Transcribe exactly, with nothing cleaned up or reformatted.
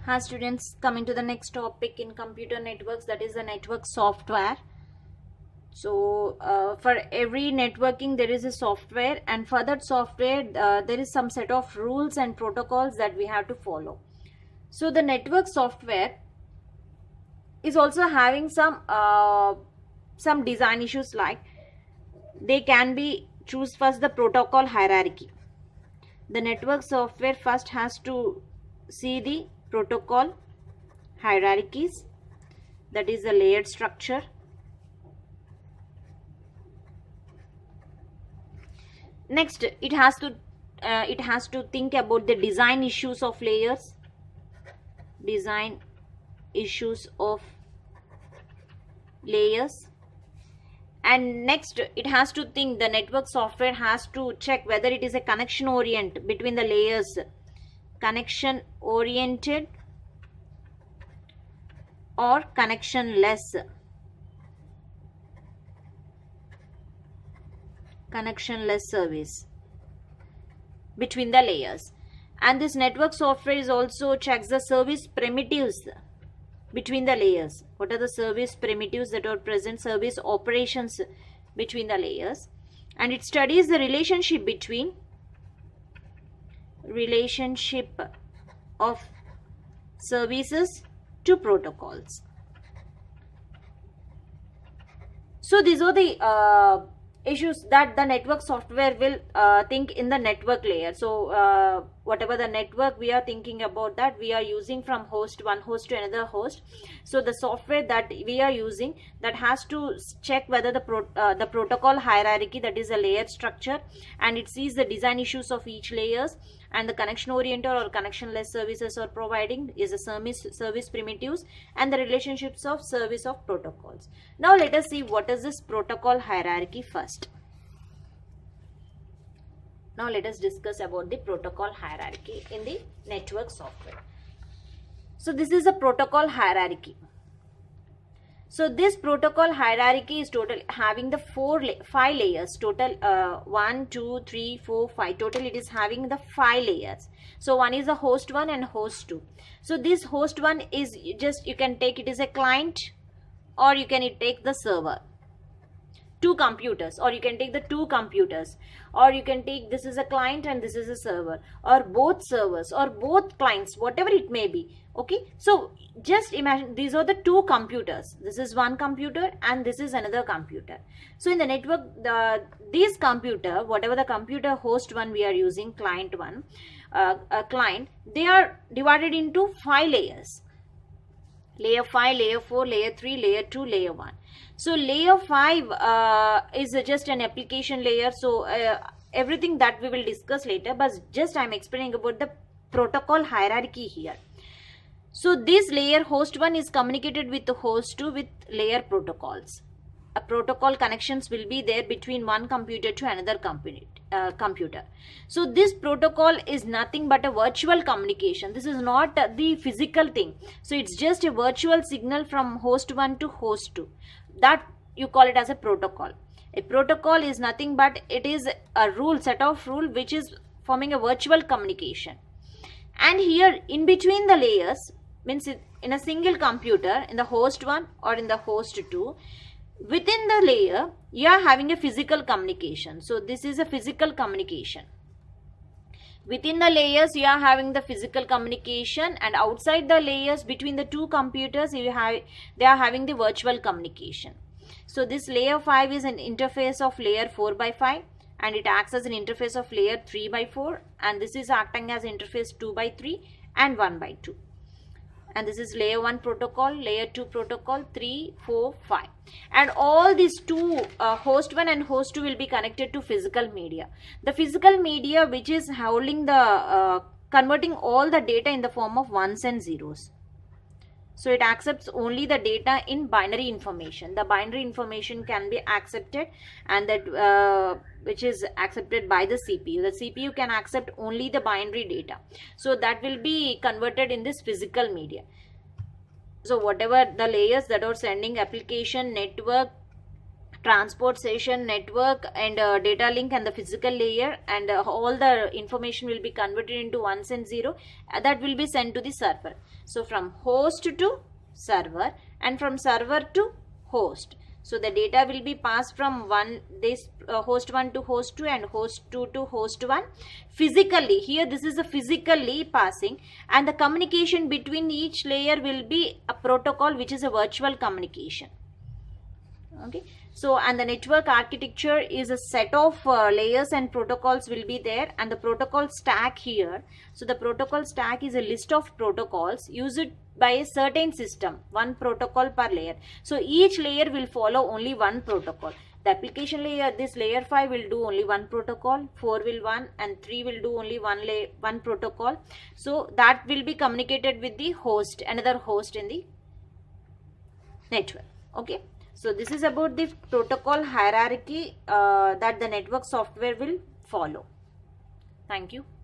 Hi students, coming to the next topic in computer networks, that is the network software. So uh, for every networking there is a software, and for that software uh, there is some set of rules and protocols that we have to follow. So the network software is also having some uh, some design issues, like they can be choose first the protocol hierarchy. The network software first has to see the protocol hierarchies, that is the layered structure. Next, it has to uh, it has to think about the design issues of layers, design issues of layers. And next, it has to think, the network software has to check whether it is a connection orient between the layers, connection oriented or connectionless, connectionless service between the layers. And this network software is also checks the service primitives between the layers. What are the service primitives that are present, service operations between the layers. And it studies the relationship between relationship of services to protocols. So these are the uh, issues that the network software will uh, think in the network layer. So uh, whatever the network we are thinking about, that we are using from host one host to another host. So the software that we are using, that has to check whether the pro uh, the protocol hierarchy, that is a layered structure, and it sees the design issues of each layers, and the connection oriented or connectionless services are providing is the service service primitives and the relationships of service of protocols. Now let us see what is this protocol hierarchy first. Now let us discuss about the protocol hierarchy in the network software. So this is a protocol hierarchy. So this protocol hierarchy is total having the four five layers, total uh, one two three four five, total it is having the five layers. So one is the host one and host two. So this host one is just, you can take it as a client, or you can take the server, two computers, or you can take the two computers, or you can take this is a client and this is a server, or both servers or both clients, whatever it may be. Okay, so just imagine these are the two computers, this is one computer and this is another computer. So in the network, the this computer, whatever the computer host one we are using, client one, uh, a client, they are divided into five layers: layer five, layer four, layer three, layer two, layer one. So layer five uh, is just an application layer. So uh, everything that we will discuss later, but just I am explaining about the protocol hierarchy here. So this layer host one is communicated with the host two with layer protocols. A protocol connections will be there between one computer to another uh, computer. So this protocol is nothing but a virtual communication. This is not uh, the physical thing. So it's just a virtual signal from host one to host two. That you call it as a protocol. A protocol is nothing but it is a rule, set of rule, which is forming a virtual communication. And here in between the layers, means in a single computer, in the host one or in the host two, within the layer you are having a physical communication. So this is a physical communication. Within the layers you are having the physical communication, and outside the layers between the two computers you have they are having the virtual communication. So this layer five is an interface of layer four by five, and it acts as an interface of layer three by four, and this is acting as interface two by three and one by two. And this is layer one protocol, layer two protocol, three, four, five. And all these two, uh, host one and host two, will be connected to physical media. The physical media which is holding the, uh, converting all the data in the form of ones and zeros. So it accepts only the data in binary information. The binary information can be accepted, and that uh, which is accepted by the C P U. The C P U can accept only the binary data. So that will be converted in this physical media. So whatever the layers that are sending application, network, transport session, network, and uh, data link, and the physical layer, and uh, all the information will be converted into ones and zero, uh, that will be sent to the server. So from host to server, and from server to host. So the data will be passed from one this uh, host one to host two, and host two to host one physically. Here this is a physically passing, and the communication between each layer will be a protocol, which is a virtual communication. Okay, so and the network architecture is a set of uh, layers and protocols will be there, and the protocol stack here. So the protocol stack is a list of protocols used by a certain system, one protocol per layer. So each layer will follow only one protocol. The application layer, this layer five will do only one protocol, four will one, and three will do only one layer, one protocol. So that will be communicated with the host, another host in the network. Okay. So this is about the protocol hierarchy uh, that the network software will follow. Thank you.